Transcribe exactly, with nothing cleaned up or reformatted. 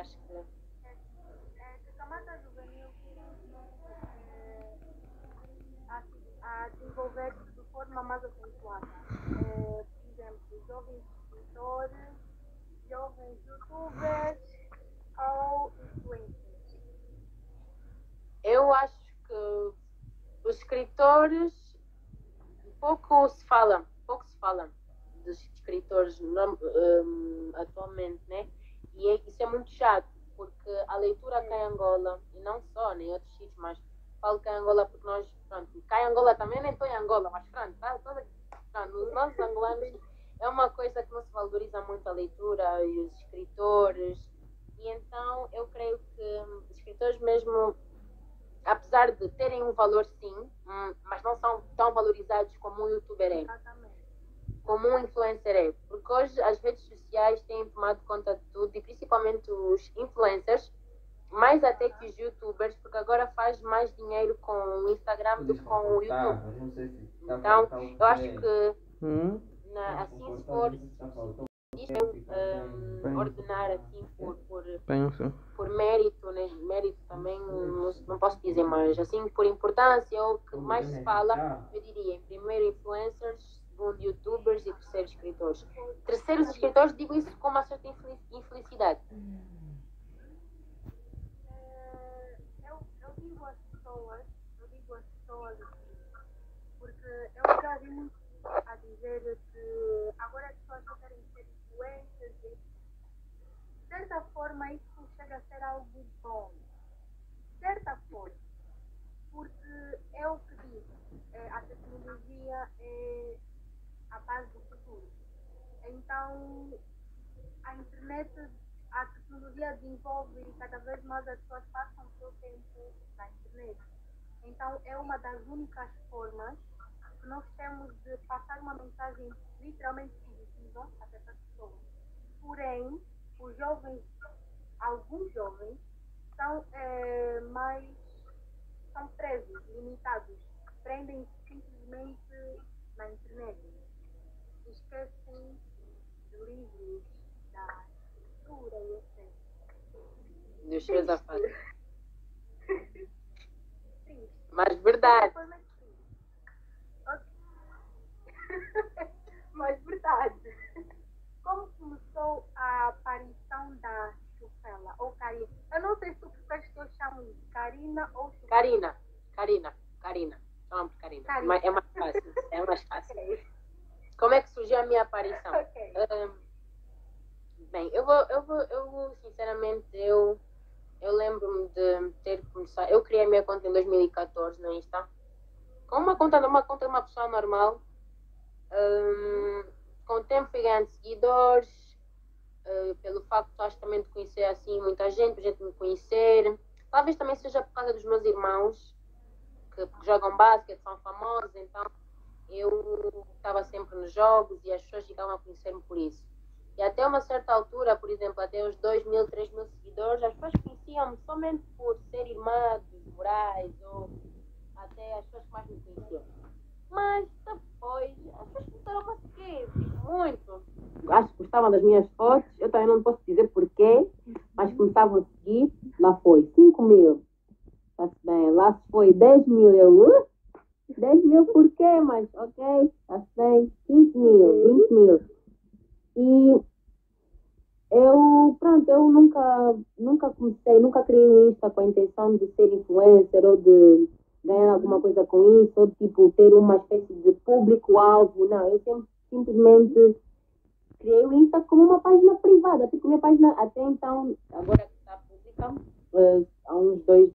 Acho que É, é que a camada juvenil é, a, a desenvolver-se de forma mais acentuada. É, por exemplo, jovens escritores, jovens youtubers ou influencers. eu acho que os escritores pouco se fala, pouco se fala dos escritores um, atualmente, né? E é, isso é muito chato, porque a leitura cá em Angola, e não só, nem em outros sítios, mas falo cá em Angola porque nós, pronto, cá em Angola também nem estou em Angola, mas pronto, tá, toda, pronto, os nossos angolanos é uma coisa que não se valoriza muito a leitura e os escritores, e então eu creio que os escritores mesmo, apesar de terem um valor sim, mas não são tão valorizados como um youtuber é, como um influencer é, porque hoje as redes sociais têm tomado conta de tudo, e principalmente os influencers, mais até que os youtubers, porque agora faz mais dinheiro com o Instagram do que com o YouTube. Então, eu acho que Hum? na, assim se for, um, ordenar assim por, por, Penso. por mérito, né? Mérito também não, não posso dizer, mas assim por importância, o que mais se fala, eu diria, em primeiro influencers, segundo youtubers e terceiro escritores. Terceiros escritores, digo isso com uma certa infelicidade. É, eu, eu digo às pessoas, eu digo às pessoas assim, porque eu já vi muito a dizer que agora as pessoas só querem ser influencers e de certa forma isso chega a ser algo bom. De certa forma. Porque é o que digo, é, a tecnologia é a base do futuro. Então a internet, a tecnologia desenvolve e cada vez mais as pessoas passam o seu tempo na internet. Então é uma das únicas formas que nós temos de passar uma mensagem literalmente positiva a essas pessoas. Porém, os jovens, alguns jovens, são é, mais, são presos, limitados, prendem-se simplesmente na internet. Esquecem de livros, da escritura e etcétera. Dos seus afados. Sim. Mas verdade. Mas verdade. Como começou a aparição da Chufela ou Karina? Eu não sei se tu preferes que eu chamo de Karina ou Chufela. Karina, Karina, Karina. Chama por Karina. Karina. É mais fácil. É mais fácil. Okay. Como é que surgiu a minha aparição? Okay. Um, bem, eu vou, eu vou, eu vou, sinceramente, eu, eu lembro-me de ter começado. Eu criei a minha conta em dois mil e catorze no Insta. Com uma conta, uma conta de uma pessoa normal. Um, com o tempo fui ganhando seguidores, uh, pelo facto acho, também de conhecer assim muita gente, gente me conhecer. Talvez também seja por causa dos meus irmãos que, que jogam basquete, são famosos, então eu estava sempre nos jogos e as pessoas ficavam a conhecer-me por isso. E até uma certa altura, por exemplo, até os dois mil, três mil seguidores, as pessoas conheciam-me somente por ser irmã dos Moraes ou até as pessoas que mais me conheciam. Mas depois as pessoas começaram a seguir muito. Acho que gostavam das minhas fotos, eu também não posso dizer porquê, mas começavam a seguir. Lá foi cinco mil. Está-se bem. Lá se foi dez mil. Eu, uh, dez mil porquê? Mas ok, está-se bem. quinze mil, vinte mil. E eu, pronto, eu nunca, nunca comecei, nunca criei um Insta com a intenção de ser influencer ou de ganhar alguma coisa com isso, ou tipo ter uma espécie de público-alvo. Não, eu sempre simplesmente criei o Insta como uma página privada, porque a minha página até então, agora que está pública, uh, há uns dois,